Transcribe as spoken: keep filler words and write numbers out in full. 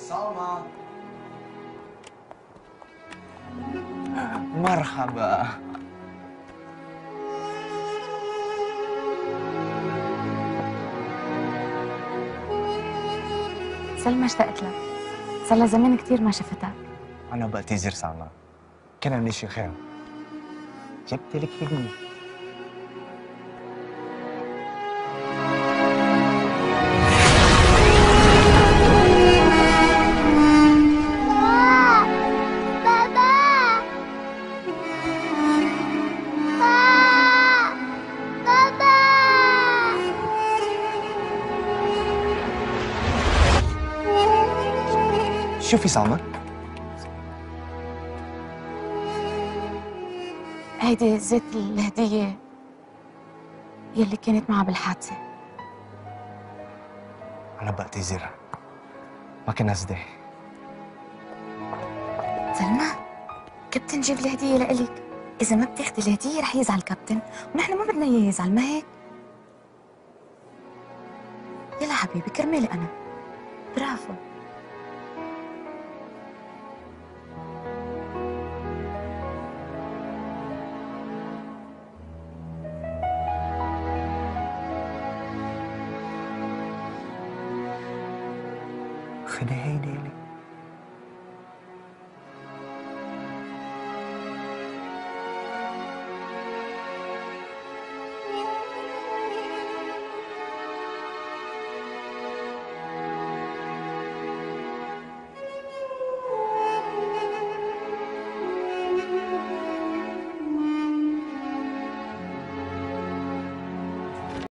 سلمى. مرحبا. سلمى اشتقت لك، صار لها زمان كثير ما شفتك. أنا بعتذر سلمى، كان ماشي خير. جبت لك هدية. شوفي سلمى، هيدي زيت الهدية يلي كانت معها بالحادثة. أنا بعتذر، ما كان قصدي. سلمى، كابتن جيب الهدية لإلك، إذا ما بتاخدي الهدية رح يزعل كابتن، ونحن ما بدنا إياه يزعل، ما هيك؟ يلا حبيبي كرمالي أنا. برافو. خدي هيدي لك.